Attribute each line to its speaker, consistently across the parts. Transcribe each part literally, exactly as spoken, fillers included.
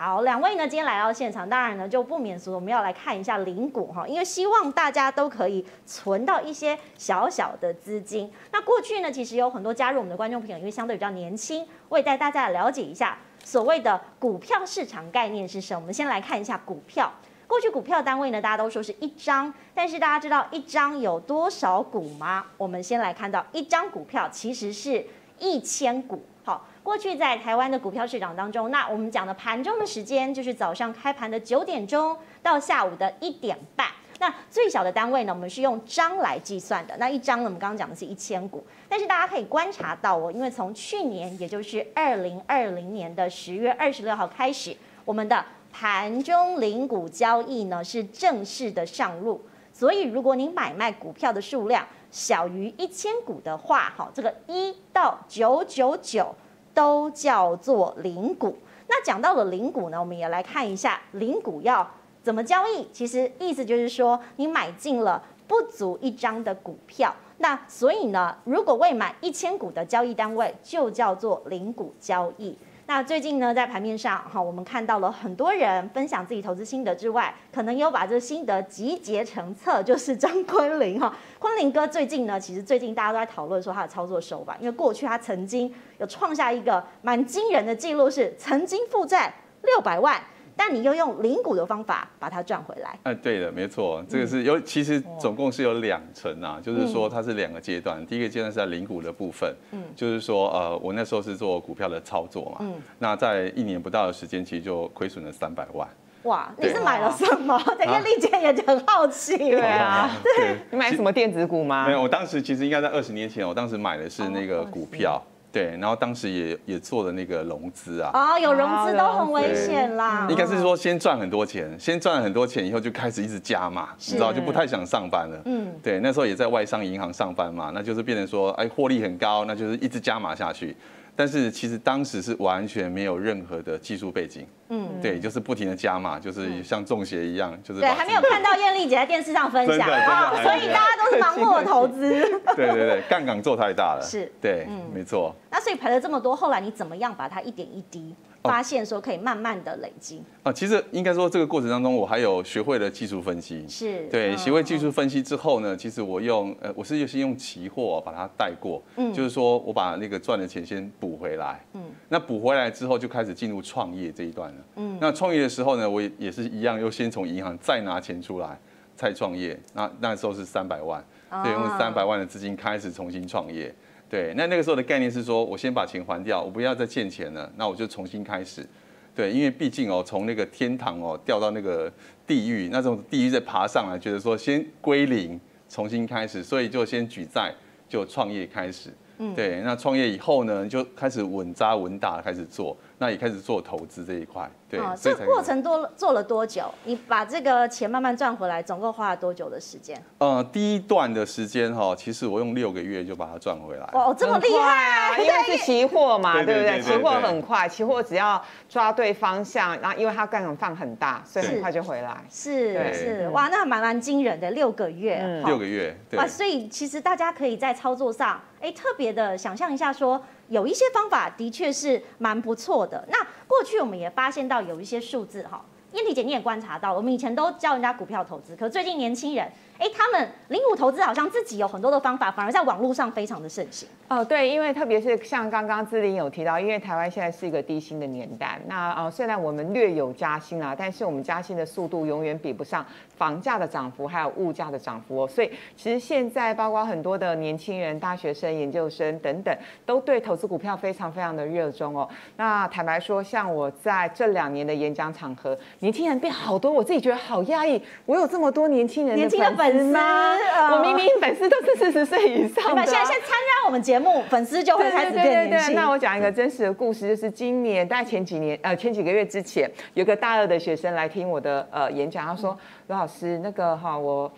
Speaker 1: 好，两位呢今天来到现场，当然呢就不免俗，我们要来看一下零股哈，因为希望大家都可以存到一些小小的资金。那过去呢，其实有很多加入我们的观众朋友，因为相对比较年轻，我也带大家来了解一下所谓的股票市场概念是什么。我们先来看一下股票。过去股票单位呢，大家都说是一张，但是大家知道一张有多少股吗？我们先来看到一张股票其实是一千股。好，过去在台湾的股票市场当中，那我们讲的盘中的时间就是早上开盘的九点钟到下午的一点半。那最小的单位呢，我们是用张来计算的。那一张呢，我们刚刚讲的是一千股，但是大家可以观察到哦，因为从去年，也就是二零二零年的十月二十六号开始，我们的盘中零股交易呢是正式的上路。所以，如果你买卖股票的数量小于一千股的话，好，这个一到九九九都叫做零股。那讲到了零股呢，我们也来看一下零股要怎么交易。其实意思就是说，你买进了不足一张的股票，那所以呢，如果未满一千股的交易单位，就叫做零股交易。那最近呢，在盘面上哈，我们看到了很多人分享自己投资心得之外，可能有把这心得集结成册，就是张昆凌哈。昆凌哥最近呢，其实最近大家都在讨论说他的操作手法，因为过去他曾经有创下一个蛮惊人的记录，是曾经负债六百万。但你又用零股的方法把它赚回来。
Speaker 2: 哎、啊，对的，没错，这个是有，其实总共是有两层啊，就是说它是两个阶段。第一个阶段是在零股的部分，嗯，就是说呃，我那时候是做股票的操作嘛，嗯，那在一年不到的时间，其实就亏损了三百万。
Speaker 1: 哇，你是买了什么？等一下，丽姐也很好奇。
Speaker 3: 对啊，
Speaker 1: 对，
Speaker 3: 你买什么电子股吗？
Speaker 2: 没有，我当时其实应该在二十年前，我当时买的是那个股票。对，然后当时也也做了那个融资啊，
Speaker 1: 哦，有融资都很危险啦。
Speaker 2: 应该是说先赚很多钱，先赚了很多钱以后就开始一直加码，你知道就不太想上班了。嗯，对，那时候也在外商银行上班嘛，那就是变成说，哎，获利很高，那就是一直加码下去。但是其实当时是完全没有任何的技术背景，嗯，对，就是不停的加码，就是像中邪一样，就是
Speaker 1: 对，还没有看到艳丽姐在电视上分享，哦，所以大家都是盲目的投资。
Speaker 2: 对对对，杠杆做太大了，
Speaker 1: 是，
Speaker 2: 对，没错。
Speaker 1: 那所以赔了这么多，后来你怎么样把它一点一滴发现说可以慢慢的累积？
Speaker 2: 啊，其实应该说这个过程当中，我还有学会了技术分析。
Speaker 1: 是，
Speaker 2: 对，学会技术分析之后呢，其实我用呃，我是先用期货把它带过，嗯，就是说我把那个赚的钱先补回来，嗯，那补回来之后就开始进入创业这一段了，嗯，那创业的时候呢，我也也是一样，又先从银行再拿钱出来再创业，那那时候是三百万，对，用三百万的资金开始重新创业。对，那那个时候的概念是说，我先把钱还掉，我不要再欠钱了，那我就重新开始。对，因为毕竟哦，从那个天堂哦掉到那个地狱，那种地狱再爬上来，觉得说先归零，重新开始，所以就先举债，就创业开始。嗯，对，那创业以后呢，就开始稳扎稳打开始做，那也开始做投资这一块。对，
Speaker 1: 哦，这过程多做了多久？你把这个钱慢慢赚回来，总共花了多久的时间？
Speaker 2: 呃，第一段的时间哈，其实我用六个月就把它赚回来。
Speaker 1: 哇，这么厉害！
Speaker 3: 因为是期货嘛，对不对？期货很快，期货只要抓对方向，然后因为它杠杆放很大，所以很快就回来。
Speaker 1: 是是，哇，那蛮蛮惊人的，六个月。
Speaker 2: 六个月，
Speaker 1: 哇，所以其实大家可以在操作上，哎，特别的想象一下说。有一些方法的确是蛮不错的。那过去我们也发现到有一些数字哈，燕婷姐你也观察到，我们以前都教人家股票投资，可最近年轻人，哎，他们零股投资好像自己有很多的方法，反而在网络上非常的盛行。
Speaker 3: 哦，对，因为特别是像刚刚姿麟有提到，因为台湾现在是一个低薪的年代，那呃虽然我们略有加薪啊，但是我们加薪的速度永远比不上房价的涨幅还有物价的涨幅哦。所以其实现在包括很多的年轻人、大学生、研究生等等，都对投资股票非常非常的热衷哦。那坦白说，像我在这两年的演讲场合，年轻人变好多，我自己觉得好压抑。我有这么多年轻人的粉丝吗？我明明粉丝都是四十岁以上的、啊。
Speaker 1: 现在先参加我们节目，粉丝就会开始变年轻。
Speaker 3: 对对对对，那我讲一个真实的故事，就是今年大概前几年，呃，前几个月之前，有个大二的学生来听我的呃演讲，他说：“罗老师，那个哈我。”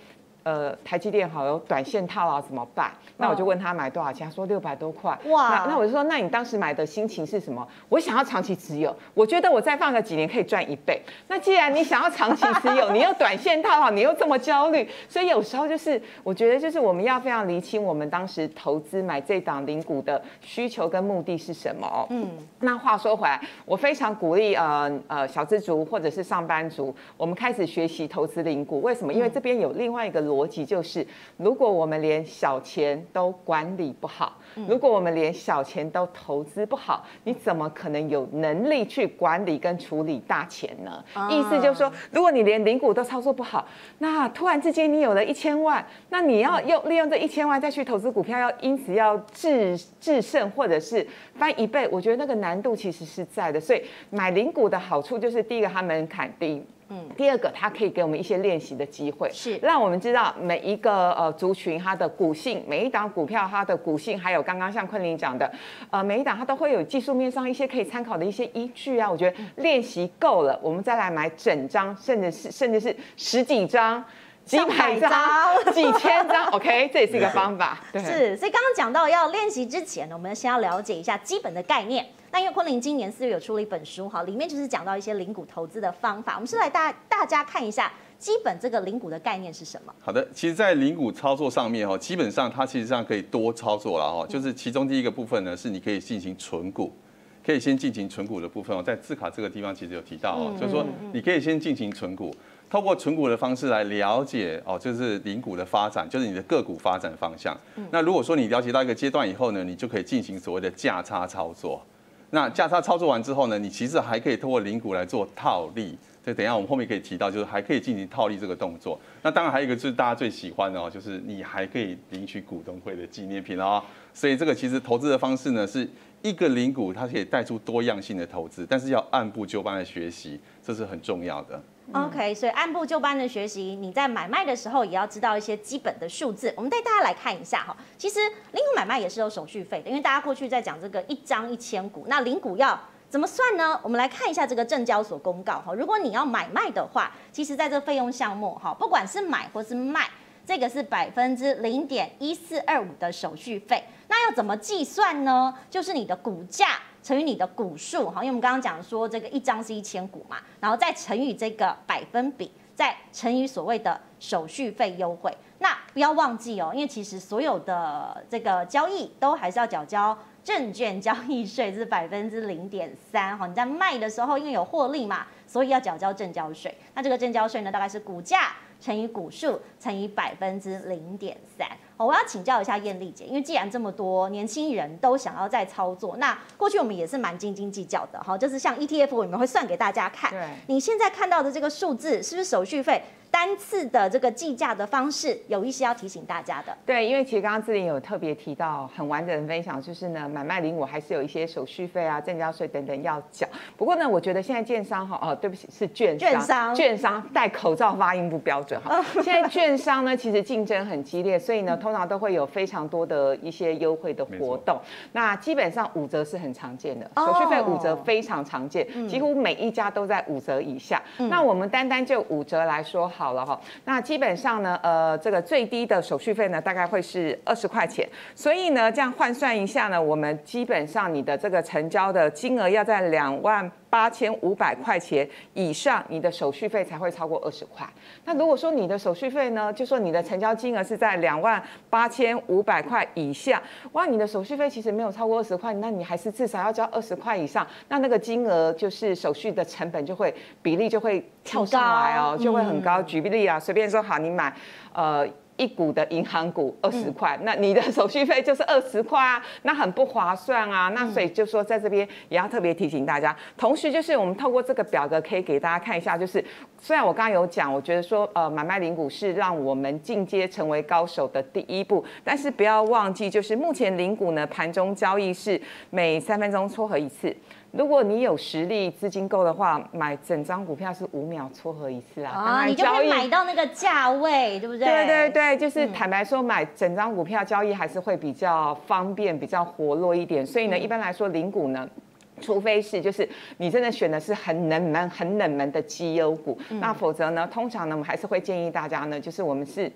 Speaker 3: 呃台积电好有短线套牢怎么办？那我就问他买多少钱，他说六百多块。
Speaker 1: 哇，
Speaker 3: 那那我就说，那你当时买的心情是什么？我想要长期持有，我觉得我再放个几年可以赚一倍。那既然你想要长期持有，你又短线套牢，你又这么焦虑，所以有时候就是我觉得就是我们要非常厘清我们当时投资买这档零股的需求跟目的是什么。嗯，那话说回来，我非常鼓励呃呃小资族或者是上班族，我们开始学习投资零股。为什么？因为这边有另外一个逻辑，就是如果我们连小钱都管理不好，如果我们连小钱都投资不好，你怎么可能有能力去管理跟处理大钱呢？啊、意思就是说，如果你连零股都操作不好，那突然之间你有了一千万，那你要用利用这一千万再去投资股票，要因此要制制胜或者是翻一倍，我觉得那个难度其实是在的。所以买零股的好处就是，第一个它门槛低。嗯，第二个，它可以给我们一些练习的机会，是让我们知道每一个呃族群它的股性，每一档股票它的股性，还有刚刚像昆凌讲的，呃，每一档它都会有技术面上一些可以参考的一些依据啊。我觉得练习够了，我们再来买整张，甚至是甚至是十几张。几百张、几千张 ，OK， 这也是一个方法。对，
Speaker 1: 是，所以刚刚讲到要练习之前呢，我们先要了解一下基本的概念。那因为昆凌今年四月有出了一本书，哈，里面就是讲到一些零股投资的方法。我们是来大大家看一下基本这个零股的概念是什么。
Speaker 2: 好的，其实，在零股操作上面哦，基本上它其实上可以多操作了哦。就是其中第一个部分呢，是你可以进行存股。可以先进行存股的部分哦，在字卡这个地方其实有提到哦，就是说你可以先进行存股，透过存股的方式来了解哦，就是零股的发展，就是你的个股发展方向。那如果说你了解到一个阶段以后呢，你就可以进行所谓的价差操作。那价差操作完之后呢，你其实还可以透过零股来做套利。所以等一下我们后面可以提到，就是还可以进行套利这个动作。那当然还有一个就是大家最喜欢的哦，就是你还可以领取股东会的纪念品哦。所以这个其实投资的方式呢，是一个零股它可以带出多样性的投资，但是要按部就班的学习，这是很重要的。
Speaker 1: OK， 所以按部就班的学习，你在买卖的时候也要知道一些基本的数字。我们带大家来看一下哈，其实零股买卖也是有手续费的，因为大家过去在讲这个一张一千股，那零股要怎么算呢？我们来看一下这个证交所公告哈。如果你要买卖的话，其实在这个费用项目哈，不管是买或是卖，这个是百分之零点一四二五的手续费。那要怎么计算呢？就是你的股价乘以你的股数哈，因为我们刚刚讲说这个一张是一千股嘛，然后再乘以这个百分比，再乘以所谓的手续费优惠。那不要忘记哦，因为其实所有的这个交易都还是要缴交证券交易税，是百分之零点三哈。你在卖的时候，因为有获利嘛，所以要缴交证交税。那这个证交税呢，大概是股价乘以股数乘以百分之零点三。我要请教一下燕俐姐，因为既然这么多年轻人都想要在操作，那过去我们也是蛮斤斤计较的哈，就是像 E T F 我们会算给大家看。对，你现在看到的这个数字，是不是手续费单次的这个计价的方式有一些要提醒大家的？
Speaker 3: 对，因为其实刚刚志玲有特别提到很完整的分享，就是呢买卖零股还是有一些手续费啊、证交税等等要缴。不过呢，我觉得现在券商哈哦，对不起是券商，券商券商戴口罩发音不标准哈。现在券商呢其实竞争很激烈，所以呢通常都会有非常多的一些优惠的活动。那基本上五折是很常见的，手续费五折非常常见，哦、几乎每一家都在五折以下。嗯、那我们单单就五折来说好了哈，那基本上呢，呃，这个最低的手续费呢大概会是二十块钱，所以呢这样换算一下呢，我们基本上你的这个成交的金额要在两万八千五百块钱以上，你的手续费才会超过二十块。那如果说你的手续费呢，就说你的成交金额是在两万八千五百块以下，哇，你的手续费其实没有超过二十块，那你还是至少要交二十块以上，那那个金额就是手续的成本就会比例就会跳上来哦，就会很高。嗯、举例啊，随便说好，你买呃。一股的银行股二十块，那你的手续费就是二十块啊，那很不划算啊。那所以就说在这边也要特别提醒大家，同时就是我们透过这个表格可以给大家看一下，就是虽然我刚刚有讲，我觉得说呃买卖零股是让我们进阶成为高手的第一步，但是不要忘记，就是目前零股呢盘中交易是每三分钟撮合一次。如果你有实力、资金够的话，买整张股票是五秒撮合一次啊，
Speaker 1: 啊，你就可以买到那个价位，对不对？
Speaker 3: 对对对，就是坦白说，买整张股票交易还是会比较方便、比较活络一点。所以呢，一般来说，零股呢。除非是就是你真的选的是很冷门、很冷门的绩优股，嗯、那否则呢，通常呢，我们还是会建议大家呢，就是我们是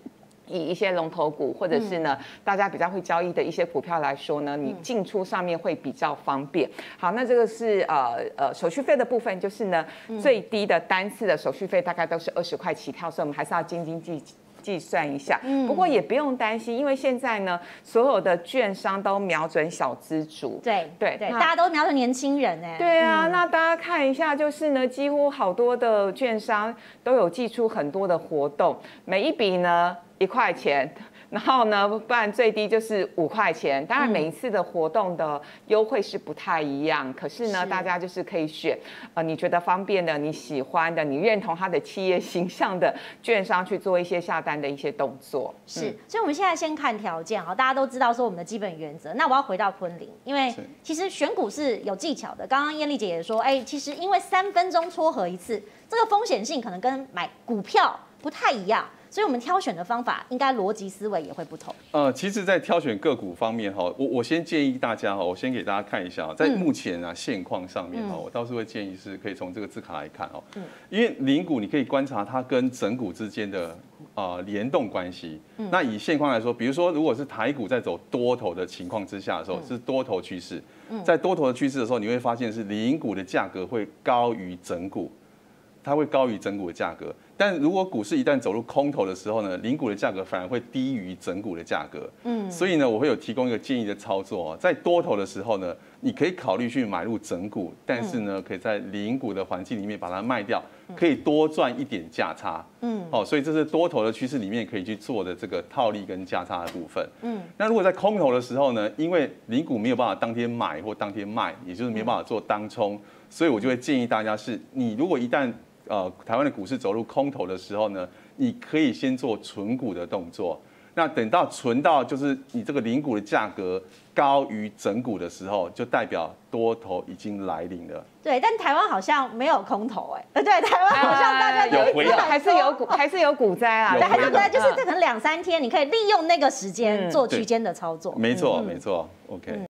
Speaker 3: 以一些龙头股或者是呢、嗯、大家比较会交易的一些股票来说呢，你进出上面会比较方便。好，那这个是呃呃手续费的部分，就是呢、嗯、最低的单次的手续费大概都是二十块起跳，所以我们还是要斤斤计计算一下。嗯、不过也不用担心，因为现在呢所有的券商都瞄准小资族，
Speaker 1: 对对对，大家都瞄准年轻人哎。
Speaker 3: 对啊、嗯，那大家看一下，就是呢几乎好多的券商都有寄出很多的活动，每一笔呢一块钱，然后呢，不然最低就是五块钱。当然每一次的活动的优惠是不太一样，可是呢，大家就是可以选呃你觉得方便的、你喜欢的、你认同它的企业形象的券商去做一些下单的一些动作。
Speaker 1: 是，嗯、所以我们现在先看条件啊，大家都知道说我们的基本原则。那我要回到昆凌，因为其实选股是有技巧的。刚刚燕俐姐也说，哎，其实因为三分钟撮合一次，这个风险性可能跟买股票不太一样。所以，我们挑选的方法应该逻辑思维也会不同。
Speaker 2: 呃，其实，在挑选个股方面哈，我我先建议大家哈，我先给大家看一下，在目前啊现况上面哈，我倒是会建议是可以从这个字卡来看哦，因为零股你可以观察它跟整股之间的呃联动关系。那以现况来说，比如说如果是台股在走多头的情况之下的时候，是多头趋势，在多头的趋势的时候，你会发现是零股的价格会高于整股。它会高于整股的价格，但如果股市一旦走入空头的时候呢，零股的价格反而会低于整股的价格。嗯，所以呢，我会有提供一个建议的操作哦，在多头的时候呢，你可以考虑去买入整股，但是呢，可以在零股的环境里面把它卖掉，可以多赚一点价差。嗯，哦，所以这是多头的趋势里面可以去做的这个套利跟价差的部分。嗯，那如果在空头的时候呢，因为零股没有办法当天买或当天卖，也就是没有办法做当冲，所以我就会建议大家是，你如果一旦呃，台湾的股市走入空头的时候呢，你可以先做存股的动作。那等到存到就是你这个零股的价格高于整股的时候，就代表多头已经来临了。
Speaker 1: 对，但台湾好像没有空头哎、欸，对，台湾好像大家
Speaker 2: 有回档，
Speaker 3: 还是有股，还是有股灾啊，
Speaker 1: 对，还是股灾，就是可能两三天，你可以利用那个时间做区间的操作。
Speaker 2: 没错，没错 ，OK。